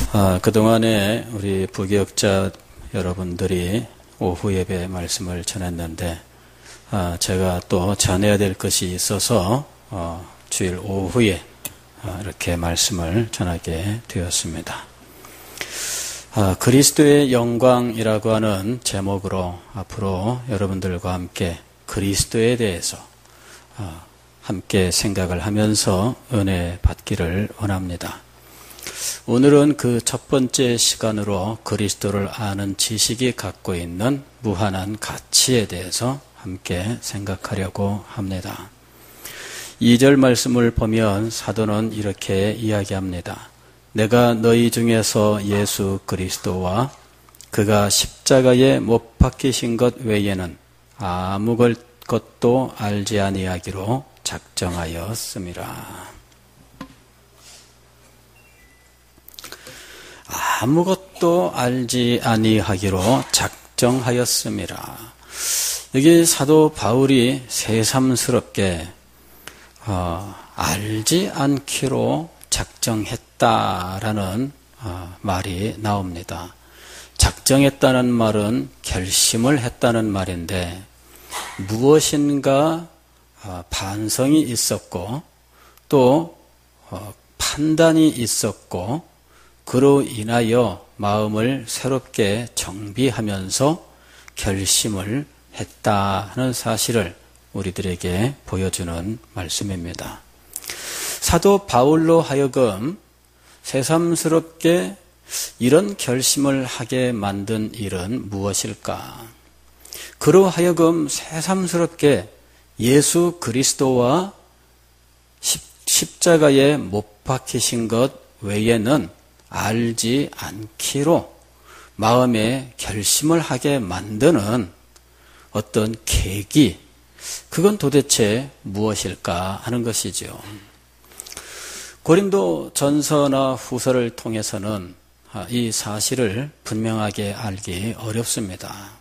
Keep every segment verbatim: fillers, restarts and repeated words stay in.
아, 그동안에 우리 부교역자 여러분들이 오후 예배 말씀을 전했는데 아, 제가 또 전해야 될 것이 있어서 어, 주일 오후에 아, 이렇게 말씀을 전하게 되었습니다. 아, 그리스도의 영광이라고 하는 제목으로 앞으로 여러분들과 함께 그리스도에 대해서 아, 함께 생각을 하면서 은혜 받기를 원합니다. 오늘은 그 첫 번째 시간으로 그리스도를 아는 지식이 갖고 있는 무한한 가치에 대해서 함께 생각하려고 합니다. 이 절 말씀을 보면 사도는 이렇게 이야기합니다. 내가 너희 중에서 예수 그리스도와 그가 십자가에 못 박히신 것 외에는 아무 것도 알지 아니하기로 작정하였음이라. 아무것도 알지 아니하기로 작정하였음이라. 여기 사도 바울이 새삼스럽게 어, 알지 않기로 작정했다라는 어, 말이 나옵니다. 작정했다는 말은 결심을 했다는 말인데 무엇인가 어, 반성이 있었고 또 어, 판단이 있었고 그로 인하여 마음을 새롭게 정비하면서 결심을 했다는 사실을 우리들에게 보여주는 말씀입니다. 사도 바울로 하여금 새삼스럽게 이런 결심을 하게 만든 일은 무엇일까? 그로 하여금 새삼스럽게 예수 그리스도와 십자가에 못 박히신 것 외에는 알지 않기로 마음에 결심을 하게 만드는 어떤 계기, 그건 도대체 무엇일까 하는 것이죠. 고린도 전서나 후서를 통해서는 이 사실을 분명하게 알기 어렵습니다.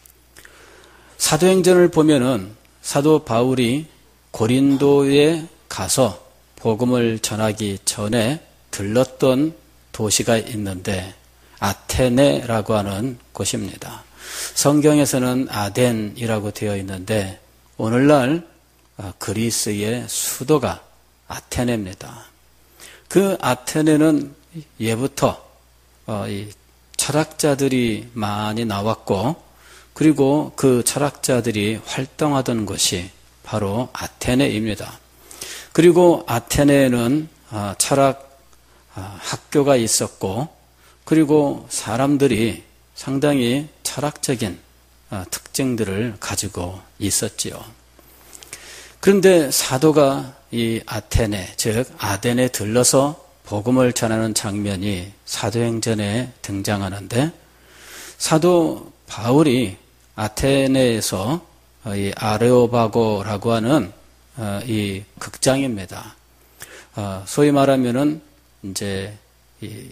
사도행전을 보면은 사도 바울이 고린도에 가서 복음을 전하기 전에 들렀던 도시가 있는데 아테네라고 하는 곳입니다. 성경에서는 아덴이라고 되어 있는데 오늘날 그리스의 수도가 아테네입니다. 그 아테네는 예부터 철학자들이 많이 나왔고 그리고 그 철학자들이 활동하던 곳이 바로 아테네입니다. 그리고 아테네에는 철학 학교가 있었고 그리고 사람들이 상당히 철학적인 특징들을 가지고 있었지요. 그런데 사도가 이 아테네, 즉 아덴에 들러서 복음을 전하는 장면이 사도행전에 등장하는데 사도 바울이 아테네에서 이 아레오바고라고 하는 이 극장입니다. 소위 말하면은 이제 이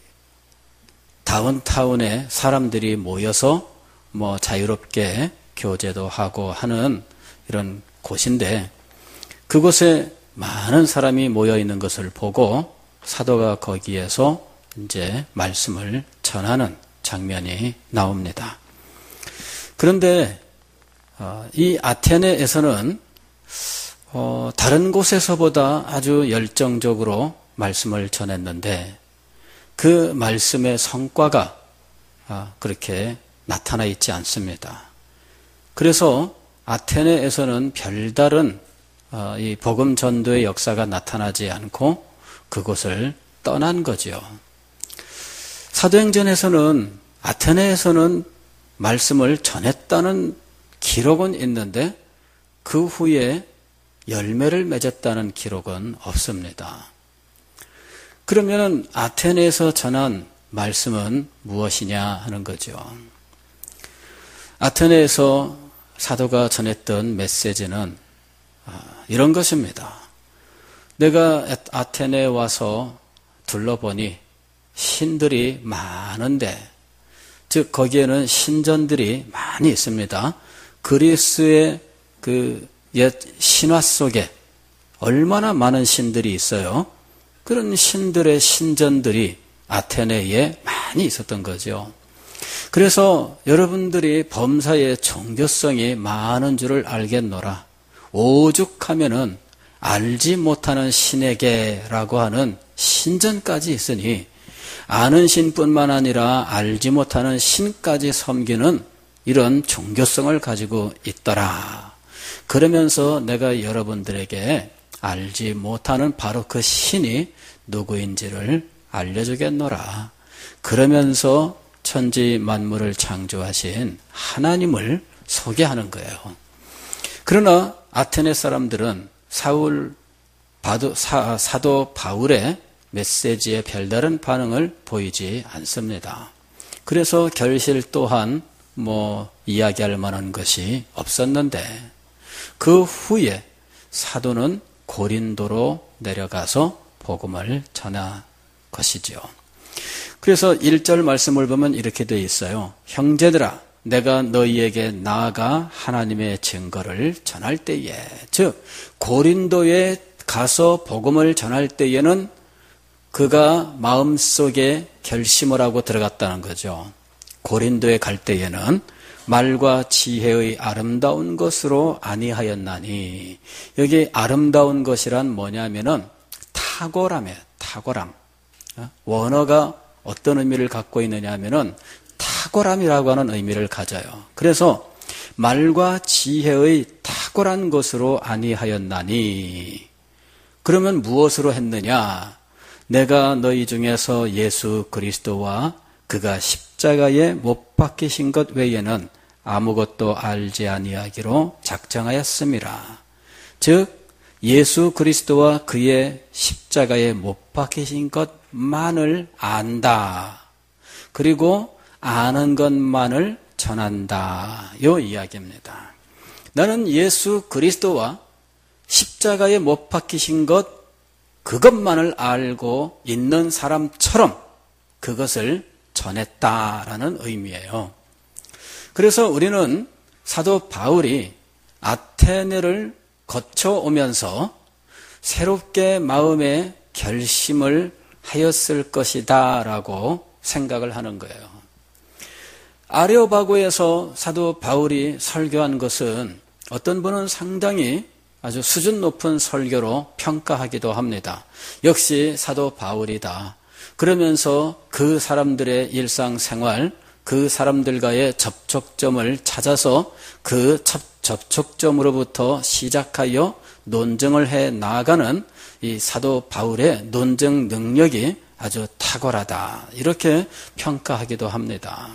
다운타운에 사람들이 모여서 뭐 자유롭게 교제도 하고 하는 이런 곳인데 그곳에 많은 사람이 모여 있는 것을 보고 사도가 거기에서 이제 말씀을 전하는 장면이 나옵니다. 그런데 이 아테네에서는 어, 다른 곳에서보다 아주 열정적으로 말씀을 전했는데 그 말씀의 성과가 그렇게 나타나 있지 않습니다. 그래서 아테네에서는 별다른 이 복음 전도의 역사가 나타나지 않고 그곳을 떠난 거죠. 사도행전에서는 아테네에서는 말씀을 전했다는 기록은 있는데 그 후에 열매를 맺었다는 기록은 없습니다. 그러면 아테네에서 전한 말씀은 무엇이냐 하는 거죠. 아테네에서 사도가 전했던 메시지는 이런 것입니다. 내가 아테네에 와서 둘러보니 신들이 많은데, 즉 거기에는 신전들이 많이 있습니다. 그리스의 그 옛 신화 속에 얼마나 많은 신들이 있어요. 그런 신들의 신전들이 아테네에 많이 있었던 거죠. 그래서 여러분들이 범사의 종교성이 많은 줄을 알겠노라. 오죽하면은 알지 못하는 신에게라고 하는 신전까지 있으니 아는 신뿐만 아니라 알지 못하는 신까지 섬기는 이런 종교성을 가지고 있더라. 그러면서 내가 여러분들에게 알지 못하는 바로 그 신이 누구인지를 알려주겠노라. 그러면서 천지 만물을 창조하신 하나님을 소개하는 거예요. 그러나 아테네 사람들은 사울, 바도, 사, 사도 바울의 메시지에 별다른 반응을 보이지 않습니다. 그래서 결실 또한 뭐 이야기할 만한 것이 없었는데 그 후에 사도는 고린도로 내려가서 복음을 전한 것이죠. 그래서 일 절 말씀을 보면 이렇게 되어 있어요. 형제들아, 내가 너희에게 나아가 하나님의 증거를 전할 때에, 즉 고린도에 가서 복음을 전할 때에는 그가 마음속에 결심을 하고 들어갔다는 거죠. 고린도에 갈 때에는 말과 지혜의 아름다운 것으로 아니하였나니, 여기 아름다운 것이란 뭐냐면은 탁월함이에요. 탁월함. 원어가 어떤 의미를 갖고 있느냐 하면은 탁월함이라고 하는 의미를 가져요. 그래서 말과 지혜의 탁월한 것으로 아니하였나니, 그러면 무엇으로 했느냐? 내가 너희 중에서 예수 그리스도와 그가 십자가에 못 박히신 것 외에는 아무것도 알지 아니하기로 작정하였음이라. 즉 예수 그리스도와 그의 십자가에 못 박히신 것만을 안다. 그리고 아는 것만을 전한다. 요 이야기입니다. 나는 예수 그리스도와 십자가에 못 박히신 것, 그것만을 알고 있는 사람처럼 그것을 전했다라는 의미예요. 그래서 우리는 사도 바울이 아테네를 거쳐오면서 새롭게 마음의 결심을 하였을 것이다 라고 생각을 하는 거예요. 아레오바고에서 사도 바울이 설교한 것은 어떤 분은 상당히 아주 수준 높은 설교로 평가하기도 합니다. 역시 사도 바울이다. 그러면서 그 사람들의 일상생활, 그 사람들과의 접촉점을 찾아서 그 접촉점으로부터 시작하여 논증을 해 나아가는 이 사도 바울의 논증 능력이 아주 탁월하다. 이렇게 평가하기도 합니다.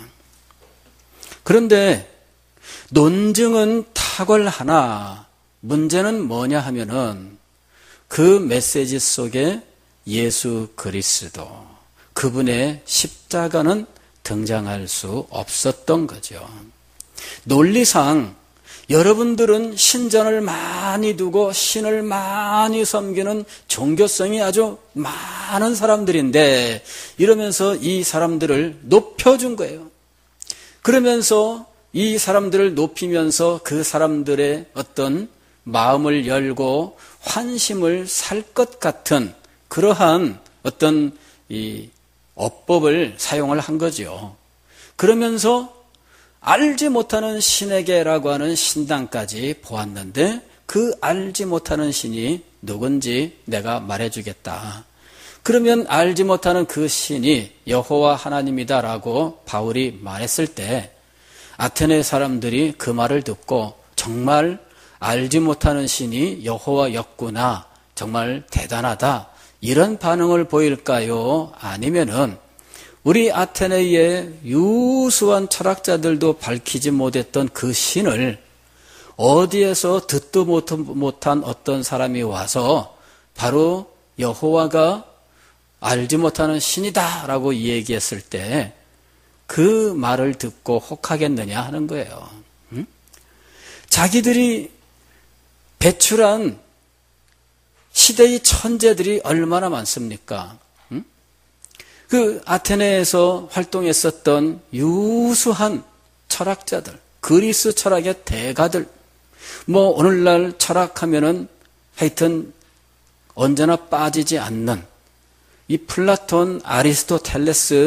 그런데 논증은 탁월하나 문제는 뭐냐 하면은 그 메시지 속에 예수 그리스도, 그분의 십자가는 등장할 수 없었던 거죠. 논리상 여러분들은 신전을 많이 두고 신을 많이 섬기는 종교성이 아주 많은 사람들인데, 이러면서 이 사람들을 높여준 거예요. 그러면서 이 사람들을 높이면서 그 사람들의 어떤 마음을 열고 환심을 살 것 같은 그러한 어떤 이 어법을 사용을 한 거죠. 그러면서 알지 못하는 신에게라고 하는 신당까지 보았는데, 그 알지 못하는 신이 누군지 내가 말해주겠다. 그러면 알지 못하는 그 신이 여호와 하나님이다라고 바울이 말했을 때 아테네 사람들이 그 말을 듣고 정말 알지 못하는 신이 여호와였구나, 정말 대단하다, 이런 반응을 보일까요? 아니면은 우리 아테네의 유수한 철학자들도 밝히지 못했던 그 신을 어디에서 듣도 못한 어떤 사람이 와서 바로 여호와가 알지 못하는 신이다라고 얘기했을 때 그 말을 듣고 혹하겠느냐 하는 거예요. 응? 자기들이 배출한 시대의 천재들이 얼마나 많습니까? 응? 그 아테네에서 활동했었던 유수한 철학자들, 그리스 철학의 대가들, 뭐 오늘날 철학하면은 하여튼 언제나 빠지지 않는 이 플라톤, 아리스토텔레스,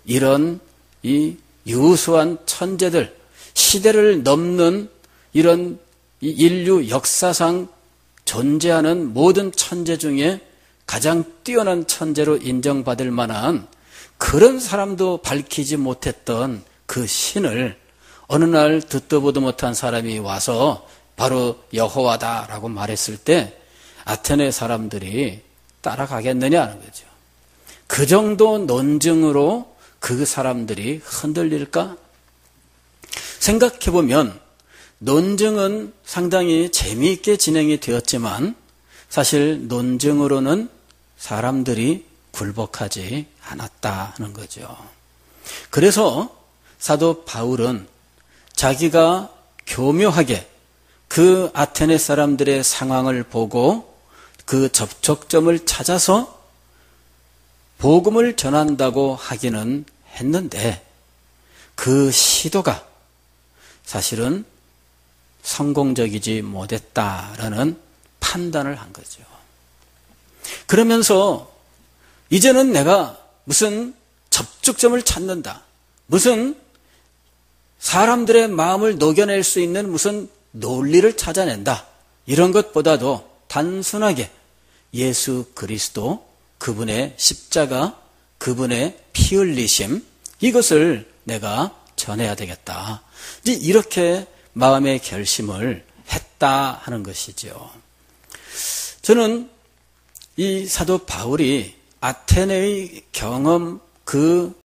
이런 이 유수한 천재들, 시대를 넘는 이런 인류 역사상 존재하는 모든 천재 중에 가장 뛰어난 천재로 인정받을 만한 그런 사람도 밝히지 못했던 그 신을 어느 날 듣도 보도 못한 사람이 와서 바로 여호와다라고 말했을 때 아테네 사람들이 따라가겠느냐는 거죠. 그 정도 논증으로 그 사람들이 흔들릴까? 생각해보면 논증은 상당히 재미있게 진행이 되었지만 사실 논증으로는 사람들이 굴복하지 않았다는 거죠. 그래서 사도 바울은 자기가 교묘하게 그 아테네 사람들의 상황을 보고 그 접촉점을 찾아서 복음을 전한다고 하기는 했는데 그 시도가 사실은 성공적이지 못했다라는 판단을 한 거죠. 그러면서 이제는 내가 무슨 접촉점을 찾는다, 무슨 사람들의 마음을 녹여낼 수 있는 무슨 논리를 찾아낸다, 이런 것보다도 단순하게 예수 그리스도, 그분의 십자가, 그분의 피 흘리심, 이것을 내가 전해야 되겠다. 이제 이렇게 마음의 결심을 했다 하는 것이죠. 저는 이 사도 바울이 아테네의 경험, 그